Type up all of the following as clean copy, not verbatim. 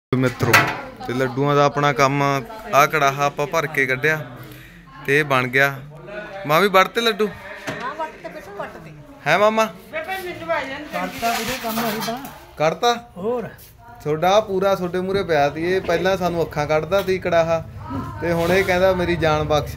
मित्रों तो लड्डुआं दा अपना काम आ कड़ाहा आपां भर के कढ़िया ते बन गया। मां भी वड़ते लड्डू है मामा कढ़ता थोड़ा पूरा थोड़े मूहरे पिया सी। ये पहला सानू अखां कढ़दा सी कड़ाहा ते हुण इह कहंदा मेरी जान बख्श।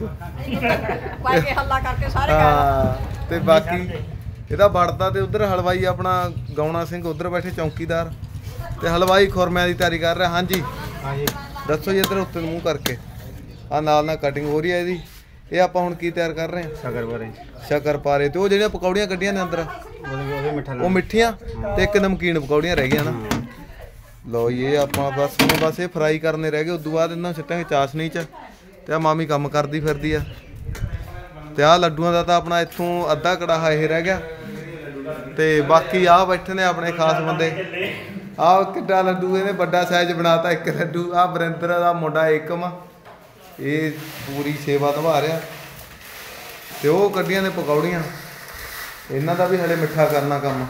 हाँ ते बाकी इहदा वड़दा ते उधर हलवाई अपना गौना सिंह उधर बैठे चौकीदार ते हलवाई खुरमिਆਂ ਦੀ ਤਿਆਰੀ कर रहा। हाँ जी दसो जी इधर उत्ते मूँह करके आ नाल ना कटिंग हो रही है ਇਹਦੀ। ਇਹ ਆਪਾਂ ਹੁਣ ਕੀ ਤਿਆਰ ਕਰ ਰਹੇ ਹਾਂ ਸ਼ਕਰਪਾਰੇ ਤੇ ਉਹ ਜਿਹੜੀਆਂ ਪਕੌੜੀਆਂ ਕੱਢੀਆਂ ਨੇ ਅੰਦਰ ਉਹ ਮਿੱਠੀਆਂ ਤੇ ਇੱਕ ਨਮਕੀਨ ਪਕੌੜੀਆਂ ਰਹਿ ਗਈਆਂ ਨਾ। ਲਓ ਇਹ ਆਪਾਂ ਬਸ ਇਹ ਫਰਾਈ ਕਰਨੇ ਰਹਿ ਗਏ। ਉਦੋਂ ਬਾਅਦ ਇਹਨਾਂ ਸਿੱਟਾਂਗੇ ਚਾਸ਼ਨੀ ਚ ਤੇ ਆ ਮਾਮੀ ਕੰਮ ਕਰਦੀ ਫਿਰਦੀ ਆ ਤੇ ਆ ਲੱਡੂਆਂ ਦਾ ਤਾਂ ਆਪਣਾ ਇੱਥੋਂ ਅੱਧਾ ਕੜਾਹਾ ਇਹ ਰਹਿ ਗਿਆ ਤੇ ਬਾਕੀ ਆ ਬੈਠੇ ਨੇ ਆਪਣੇ ਖਾਸ ਬੰਦੇ। ਆ ਕਿੱਡਾ ਲੱਡੂ ਇਹਨੇ ਵੱਡਾ ਸਾਈਜ਼ ਬਣਾਤਾ ਇੱਕ ਲੱਡੂ। ਆ ਵਰਿੰਦਰ ਦਾ ਮੁੰਡਾ ਏਕਮ ਇਹ ਪੂਰੀ ਸੇਵਾ ਨਿਭਾ ਰਿਹਾ ਤੇ ਉਹ ਕੱਢੀਆਂ ਨੇ ਪਕੌੜੀਆਂ। ਇਹਨਾਂ ਦਾ ਵੀ ਹਲੇ ਮਿੱਠਾ ਕਰਨਾ ਕੰਮ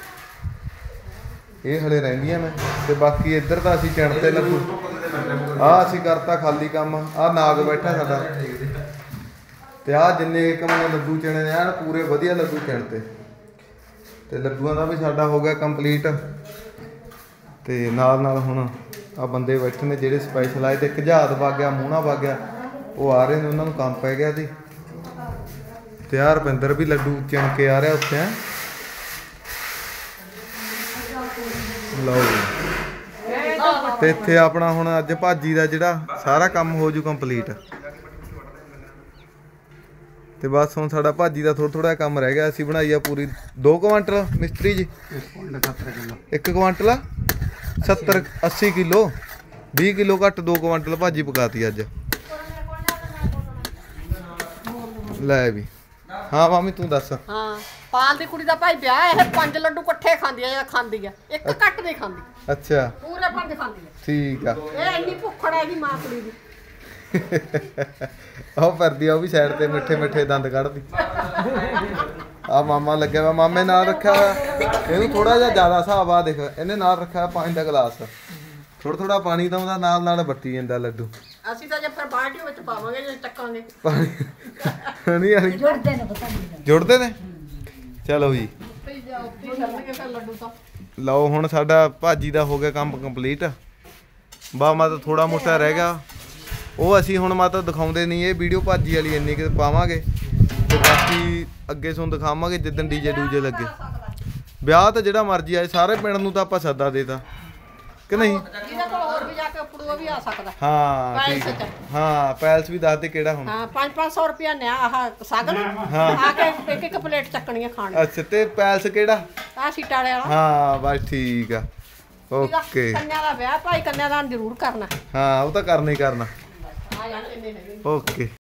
ਇਹ ਹਲੇ ਰਹਿੰਦੀਆਂ ਨੇ ਤੇ ਬਾਕੀ ਇੱਧਰ ਤਾਂ ਅਸੀਂ ਚਿਣ ਤੇ ਲੱਡੂ ਆ ਅਸੀਂ ਕਰਤਾ ਖਾਲੀ ਕੰਮ। ਆ ਨਾਗ ਬੈਠਾ ਸਾਡਾ ਤੇ ਆ ਜਿੰਨੇ ਏਕਮ ਨੇ ਲੱਡੂ ਚਿਣੇ ਨੇ ਐਨ ਪੂਰੇ ਵਧੀਆ ਲੱਡੂ ਚਿਣਤੇ ਤੇ ਲੱਡੂਆਂ ਦਾ ਵੀ ਸਾਡਾ ਹੋ ਗਿਆ ਕੰਪਲੀਟ। ਤੇ ਨਾਲ ਨਾਲ ਹੁਣ ਆ ਬੰਦੇ ਬੈਠੇ ਨੇ ਜਿਹੜੇ ਸਪੈਸ਼ਲ ਆਏ ਤੇ ਇੱਕ ਜਹਾਜ਼ ਵਗ ਗਿਆ ਮੂਹਣਾ ਵਗ ਗਿਆ ਉਹ ਆ ਰਹੇ ਨੇ ਉਹਨਾਂ ਨੂੰ ਕੰਮ ਪੈ ਗਿਆ ਸੀ ਤੇ ਆ ਰੁਪਿੰਦਰ ਵੀ ਲੱਡੂ ਚਿਣ ਕੇ ਆ ਰਿਹਾ ਉੱਥੇ। ਲਓ ਤੇ ਇੱਥੇ ਆਪਣਾ ਹੁਣ ਅੱਜ ਭਾਜੀ ਦਾ ਜਿਹੜਾ ਸਾਰਾ ਕੰਮ ਹੋ ਜੂ ਕੰਪਲੀਟ ਤੇ ਬਸ ਹੁਣ ਸਾਡਾ ਭਾਜੀ ਦਾ ਥੋੜਾ ਕੰਮ ਰਹਿ ਗਿਆ। ਅਸੀਂ ਬਣਾਈ ਆ ਪੂਰੀ 2 ਕੁਆਂਟਲ ਮਿਸਤਰੀ ਜੀ 1 ਕੁਆਂਟਲ 70-80 किलो 20 किलो घट 2 कुआंटल भाजी पकाती अज। लै भी हाँ मामी तू दस। हाँ पाल दी कुड़ी दा भाई ब्याह है 5 लड्डू इकट्ठे खांदी है खांदी है एक घट नहीं खांदी। अच्छा पूरे 5 खांदी है ठीक है। ए इन्नी भुखड़ है दी मां कुड़ी दी ਉਹ ਫਿਰਦੀ ਆ ਉਹ ਵੀ ਸਾਈਡ ਤੇ ਮਿੱਠੇ ਮਿੱਠੇ ਦੰਦ ਕੱਢਦੀ। ਆ ਮਾਮਾ ਲੱਗਿਆ ਵਾ ਮਾਮੇ ਨਾਲ ਰੱਖਿਆ ਹੋਇਆ ਇਹਨੂੰ ਥੋੜਾ ਜਿਹਾ ਜ਼ਿਆਦਾ ਹਿਸਾਬ ਆ ਦੇਖ ਇਹਨੇ ਨਾਲ ਰੱਖਿਆ ਪਾਣੀ ਦਾ ਗਲਾਸ ਥੋੜਾ ਪਾਣੀ ਤਾਂ ਉਹਦਾ ਨਾਲ ਬੱਟੀ ਜਾਂਦਾ ਲੱਡੂ। ਅਸੀਂ ਤਾਂ ਜੇ ਫਿਰ ਬਾਲਟੀ ਵਿੱਚ ਪਾਵਾਂਗੇ ਜੇ ਟੱਕਾਂਗੇ ਪਾਣੀ ਨਹੀਂ ਜੁੜਦੇ ਨੇ ਚਲੋ ਜੀ ਲਓ ਹੁਣ ਸਾਡਾ ਭਾਜੀ ਦਾ ਹੋ ਗਿਆ ਕੰਮ ਕੰਪਲੀਟ। ਬਾ ਮਾ ਤਾਂ ਥੋੜਾ ਮੋਟਾ ਰਹਿ ਗਿਆ ਉਹ ਅਸੀਂ ਹੁਣ ਮਾਤਾ ਦਿਖਾਉਂਦੇ ਨਹੀਂ। ਇਹ ਵੀਡੀਓ ਭਾਜੀ ਵਾਲੀ ਇੰਨੀ ਕਿ ਪਾਵਾਂਗੇ ਤੇ ਬਾਕੀ ਅੱਗੇ ਤੁਹਾਨੂੰ ਦਿਖਾਵਾਂਗੇ ਜਿੱਦਣ ਡੀਜੇ ਡੂਜੇ ਲੱਗੇ। ਵਿਆਹ ਤਾਂ ਜਿਹੜਾ ਮਰਜ਼ੀ ਆਏ ਸਾਰੇ ਪਿੰਡ ਨੂੰ ਤਾਂ ਆਪਾਂ ਸੱਦਾ ਦੇਤਾ ਕਿ ਨਹੀਂ। ਹਾਂ ਠੀਕ ਹੈ। ਹਾਂ ਪੈਲਸ ਵੀ ਦੱਸ ਦੇ ਕਿਹੜਾ ਹੁਣ। ਹਾਂ 500 ਰੁਪਿਆ ਨਿਆ ਆਹ ਸਾਗਨ ਆ ਕੇ ਇੱਕ ਪਲੇਟ ਚੱਕਣੀਆਂ ਖਾਣ। ਅੱਛਾ ਤੇ ਪੈਲਸ ਕਿਹੜਾ ਆ ਸੀਟਾਂ ਵਾਲਾ। ਹਾਂ ਬਸ ਠੀਕ ਆ ਓਕੇ। ਕੰਨਿਆ ਦਾ ਵਿਆਹ ਭਾਈ ਕੰਨਿਆ ਦਾ ਜ਼ਰੂਰ ਕਰਨਾ। ਹਾਂ ਉਹ ਤਾਂ ਕਰਨਾ ਹੀ ਕਰਨਾ ਓਕੇ।